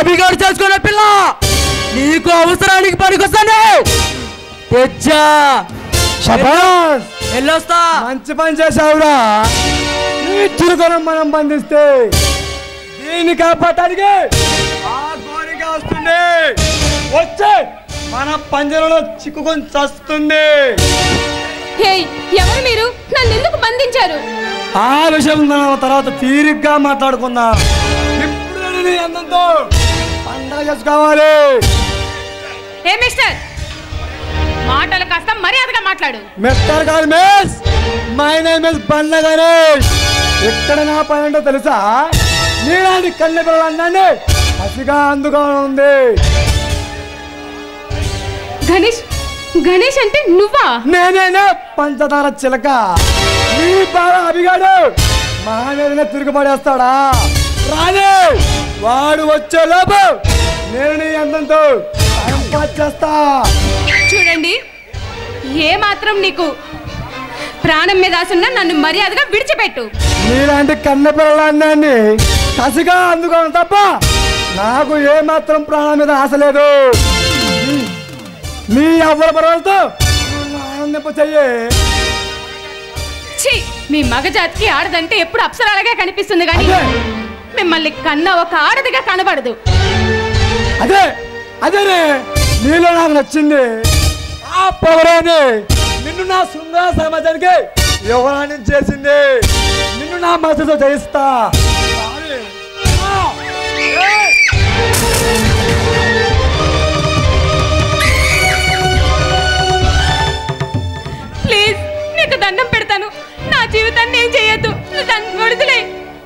అభిగాడు చేసుకునే పిల్ల నీకు అవసరానికి పనికొస్తాను తెచ్చా శబాష్ వెళ్ళొస్తా మంచి పని చేసావురా నువ్వు చిరుకొనం మనం బంధిస్తే దీన్ని కాపాడటానికి ఆ గోరిక వస్తుంది వచ్చే మన పంజరంలో చిక్కుకొని చస్తుంది ఎవరు మీరు నన్ను ఎందుకు బంధించారు ఆ విషయం తర్వాత తీరిగ్గా మాట్లాడుకుందాం ఇప్పుడు అందంతో పండగ చేసుకోవాలి ఏ మిస్టర్ మాటలు కాస్త మర్యాదగా మాట్లాడు మిస్టర్ కాదు miss my name is Bandla Ganesh ఎక్కడ నా పని ఏంటో తెలుసా నీలాంటి కన్నె పిల్లలందరినీ పసిగా అందుగా ఉంది గణేష్ గణేష్ అంటే నువ్వా నేనేనా పంచదార చిలక నీ బాగా అభిగాడు మా మీదనే తిరుగుబడేస్తాడా రాలే వాడు వచ్చే లోపు నేను నీ అందంతో చేస్తా చూడండి ఏ మాత్రం నీకు ప్రాణం మీద ఆసున్నా నన్ను మర్యాదగా విడిచిపెట్టు నీలాంటి కన్నె పిల్లలందరినీ కసిగా అందుకోను తప్ప నాకు ఏ మాత్రం ప్రాణం మీద ఆశ లేదు నీ అవ్వల పర్వాలతో ఆనందింప చెయ్యి మీ మగజాతికి ఆడదంటే ఎప్పుడు అప్సరాలుగా కనిపిస్తుంది కానీ మిమ్మల్ని కన్నా ఒక ఆడదిగా కనబడదు అదే అదేనే నీలో నాకు నచ్చింది ఆ పవరేనే నిన్ను నా సుందర సమాజానికి యువరాన్ని చేసింది నిన్ను నా మనసుతో జయిస్తా ప్లీజ్ నీకు దండం పెడతాను నా జీవితాన్ని ఏం చేయొద్దు విడుదలే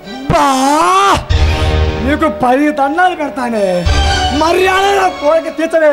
నీకు 10 దండాలు పెడతానే మర్యాద కోరిక తీర్చలే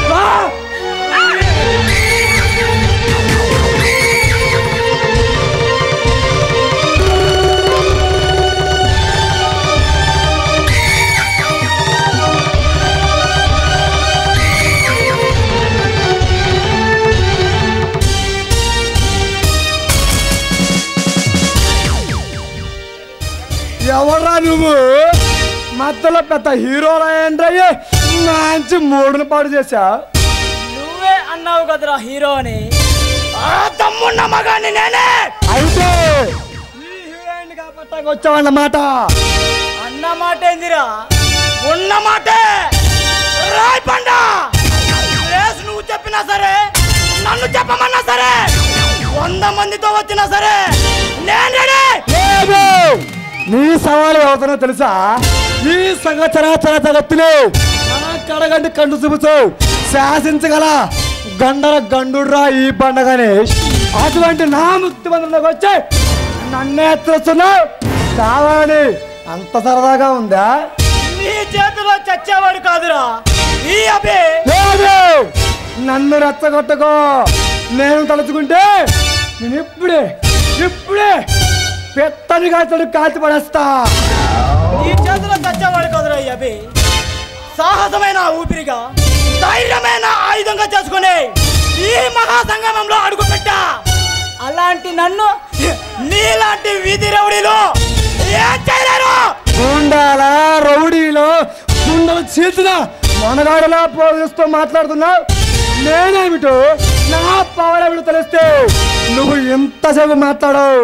ఎవరా నువ్వు మధ్యలో పెద్ద హీరోలా ఏంటయ్యే మంచి మూడును పాడు చేశా నువ్వే అన్నావు కదరా హీరో అని తమ్మున్న మగాన్ని నేనే అయితే ఈ హీరోయిన్ కాబట్టి వచ్చావన్నమాట అన్నమాట ఏందిరా ఉన్న మాటే రాయ్ పండ నువ్వు చెప్పినా సరే నన్ను చెప్పమన్నా సరే 100 మందితో వచ్చినా సరే నేను రెడీ నీ సవాలు అవుతున్నా తెలుసా ఈ సంగచరాచర జగత్తుని కడగండి కండు చూపుతూ శాసించగల గండర గండుడ్రా ఈ బండ గణేష్ అటువంటి నా ముక్తి బంధంలోకి వచ్చి నన్నే ఎత్తుస్తున్నావు కావాలని అంత సరదాగా ఉందా నీ చేతిలో చచ్చేవాడు కాదురా ఈ అభి నన్ను రెచ్చగొట్టుకో నేను తలుచుకుంటే నేను ఇప్పుడే పెత్తనిగా కాల్చి పడేస్తా ఈ చేతిలో చచ్చేవాడు కాదురా ఈ అభి సాహసమైన ఊపిరిగా ధైర్యమైన ఆయుధంగా చేసుకుని ఈ మహాసంగమంలో అడుగు పెట్టా అలాంటి నన్ను నీలాంటి వీధి రౌడీలు ఏం చేయలేరు గుండాల రౌడీలో గుండెలు చీల్చిన మనగాడలా పోలిస్తూ మాట్లాడుతున్నావు నేనేమిటో నా పవర్ ఏమిటో తెలిస్తే నువ్వు ఎంతసేపు మాట్లాడవు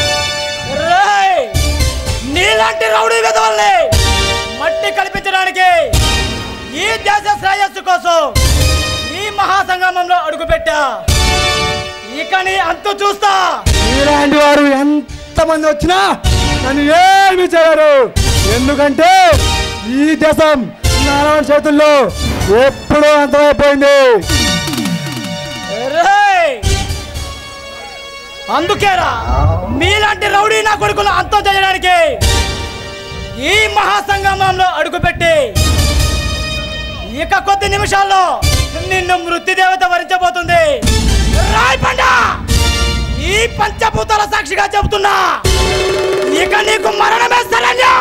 నీలాంటి రౌడీ విధవల్ని మట్టి కల్పించడానికి ఈ దేశ శ్రేయస్సు కోసం ఈ మహాసంగమంలో అడుగుపెట్టా ఇక నీ అంతు చూస్తా ఇలాంటి వారు ఎంతమంది వచ్చినా నన్ను ఏమి చేయరు ఎందుకంటే ఈ దేశం నారాయణ చేతుల్లో ఎప్పుడూ అంతమైపోయింది అందుకేరా మీలాంటి రౌడీ నా కొడుకులు అంతం చేయడానికి ఈ మహాసంగమంలో అడుగుపెట్టి ఇక కొద్ది నిమిషాల్లో నిన్ను మృత్యుదేవత వరించబోతుంది రాయపండ ఈ పంచభూతాల సాక్షిగా చెబుతున్నా ఇక నీకు మరణమే శరణ్యం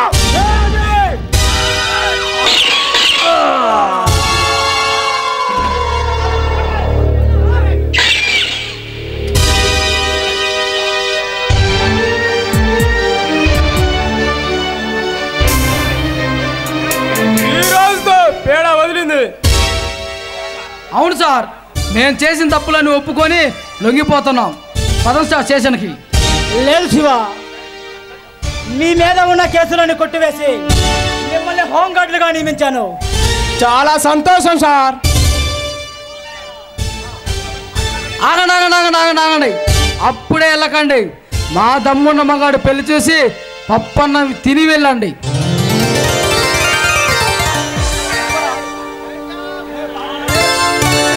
ఈ రోజుతో అవును సార్, మేము చేసిన తప్పులను ఒప్పుకొని లొంగిపోతున్నాం. పదం సార్ స్టేషన్కి. లేదు శివ, మీ మీద ఉన్న కేసులను కొట్టివేసి మిమ్మల్ని హోంగార్డులుగా నియమించాను. చాలా సంతోషం సార్. ఆగండి, అప్పుడే వెళ్ళకండి. మా దమ్మున్న మగాడు పెళ్లి చూసి పప్పన్న తిని వెళ్ళండి.